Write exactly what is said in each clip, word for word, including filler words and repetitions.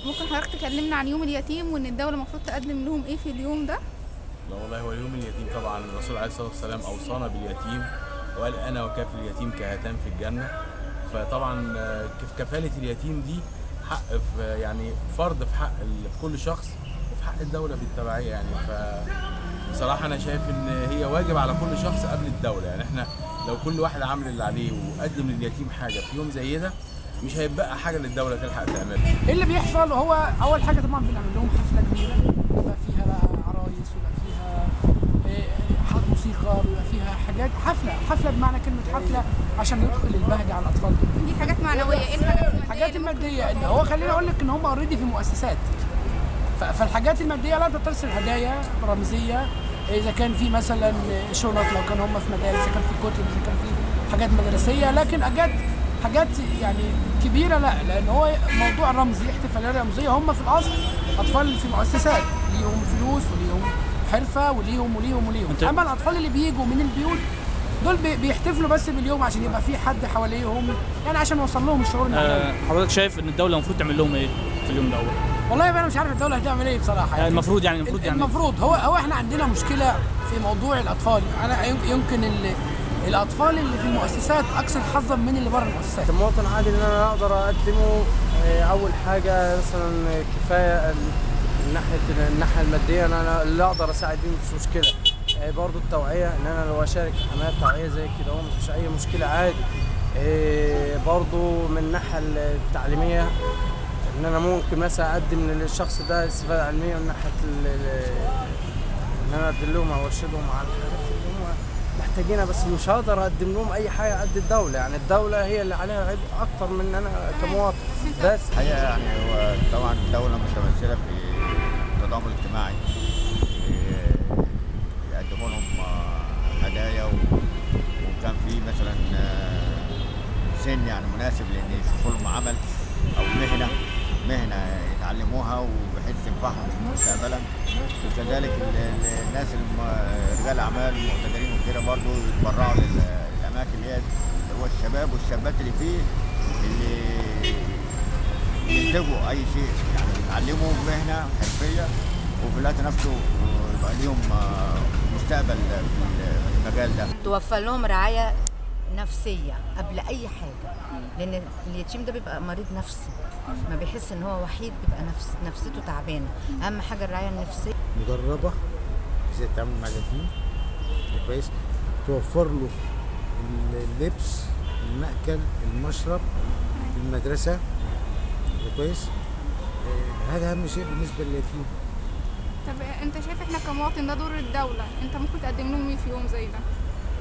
ممكن حضرتك تكلمنا عن يوم اليتيم وان الدوله المفروض تقدم لهم ايه في اليوم ده؟ لا والله، هو يوم اليتيم طبعا الرسول عليه الصلاه والسلام اوصانا باليتيم وقال انا وكافل اليتيم كهاتان في الجنه. فطبعا كفاله اليتيم دي حق في يعني فرض في حق في كل شخص وفي حق الدوله بالتبعيه يعني. فبصراحه انا شايف ان هي واجب على كل شخص قبل الدوله. يعني احنا لو كل واحد عمل اللي عليه وقدم لليتيم حاجه في يوم زي ده مش هيبقى حاجه للدوله تلحق تعملها. ايه اللي بيحصل؟ هو اول حاجه طبعا بنعمل لهم حفله كبيره بيبقى فيها بقى عرايس ويبقى فيها إيه موسيقى، بيبقى فيها حاجات حفله حفله بمعنى كلمه حفله عشان ندخل البهجه على الاطفال دول. دي حاجات معنويه. ايه الحاجات الماديه؟ الحاجات الماديه ان هو خليني اقول لك ان هم اوريدي في مؤسسات، فالحاجات الماديه لا تتصل هدايا رمزيه، اذا كان في مثلا شنط لو كان هم في مدارس، اذا كان في كتب، اذا كان في حاجات مدرسيه، لكن حاجات حاجات يعني كبيره لا، لان هو موضوع رمزي احتفاليه رمزيه. هم في الاصل اطفال في مؤسسات ليهم فلوس وليهم حرفه وليهم وليهم وليهم اما الاطفال اللي بيجوا من البيوت دول بيحتفلوا بس باليوم عشان يبقى في حد حواليهم، يعني عشان نوصل لهم الشعور المعنوي. أه حضرتك شايف ان الدوله المفروض تعمل لهم ايه في اليوم ده؟ والله انا مش عارف الدوله هتعمل ايه بصراحه. يعني, يعني المفروض يعني المفروض يعني المفروض هو هو احنا عندنا مشكله في موضوع الاطفال. انا يمكن ال الاطفال اللي في المؤسسات اكثر حظا من اللي بره المؤسسات. المواطن عادي ان انا اقدر اقدمه اول حاجه مثلا كفايه من ناحيه الناحيه الماديه، ان انا اللي اقدر اساعد بيه مفيش مشكله. برضه التوعيه، ان انا لو اشارك في حملات توعيه زي كده هو مفيش اي مشكله عادي. برضه من الناحيه التعليميه ان انا ممكن مثلا اقدم للشخص ده استفاده علميه من ناحيه ان انا ادلهم او ارشدهم على الحاجات اللي هم محتاجينها، بس مش هقدر اقدم لهم اي حاجه قد الدوله. يعني الدوله هي اللي عليها عبء اكتر من انا كمواطن. بس الحقيقه يعني هو طبعا الدوله متمثله في التضامن الاجتماعي، يقدموا لهم هدايا، وكان في مثلا سن يعني مناسب لان يشوفوا لهم عمل او مهنه مهنه يتعلموها وبحيث تنفعهم مستقبلا. وكذلك الناس رجال الاعمال المقتدرين وكده برضه يتبرعوا للاماكن اللي هي هو الشباب والشابات اللي فيه اللي ينتجوا اي شيء، يعني يتعلموا مهنه حرفيه وفي الوقت نفسه يبقى ليهم مستقبل في المجال ده. توفر لهم رعايه نفسيه قبل اي حاجه، لان اليتيم ده بيبقى مريض نفسي، ما بيحس ان هو وحيد، بيبقى نفس نفسيته تعبانه. اهم حاجه الرعايه النفسيه. مدربه ازاي تتعامل مع اليتيم كويس، توفر له اللبس، المأكل، المشرب، المدرسه كويس. هذا اهم شيء بالنسبه لليتيم. طب انت شايف احنا كمواطن ده دور الدوله، انت ممكن تقدم لهم ايه في يوم زي ده؟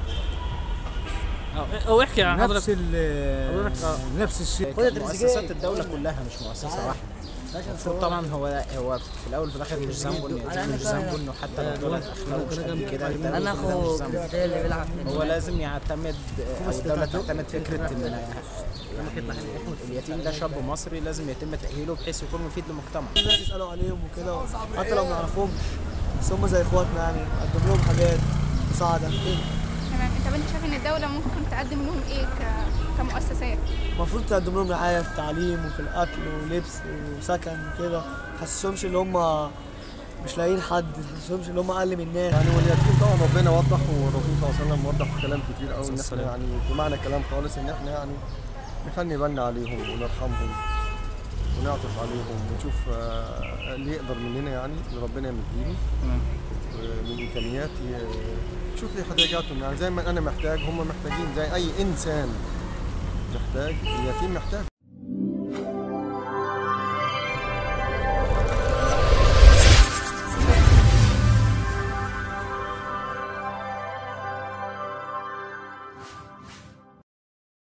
او احكي عن نفس ال نفس الشيء. مؤسسات الدوله كلها مش مؤسسه واحده. المفروض طبعا هو هو في الاول وفي الاخر مش ذنبه انه مش ذنبه انه حتى لو اتولد اخلاقه مش قد كده. انا اخو اللي بيلعب هو لازم يعتمد او الدوله تعتمد فكره ان اليتيم ده شاب مصري لازم يتم تاهيله بحيث يكون مفيد للمجتمع. الناس يسالوا عليهم وكده حتى لو ما نعرفهمش، بس هم زي اخواتنا، يعني نقدم لهم حاجات مساعده كده. تمام. انت انت شايف ان الدوله ممكن تقدم لهم ايه كمؤسسات؟ المفروض تقدم لهم رعايه في التعليم وفي الاكل ولبس وسكن وكده، ما تحسسهمش ان هم مش لاقيين حد، ما تحسسهمش ان هم اقل من الناس. يعني واليتيم طبعا ربنا وضح والرسول صلى الله عليه وسلم وضح في كلام كتير قوي ان احنا يعني بمعنى الكلام خالص ان احنا يعني نخلي بالنا عليهم ونرحمهم ونعطف عليهم ونشوف اللي يقدر مننا يعني اللي ربنا يمديله من امكانيات شوف لي احتياجاتهم. يعني زي ما انا محتاج هم محتاجين، زي اي انسان محتاج اليتيم محتاج.